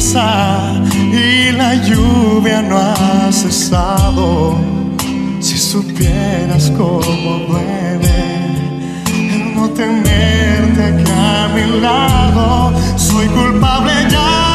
brisa y la lluvia no ha cesado. Si supieras cómo duele el no tenerte aquí a mi lado, soy culpable ya.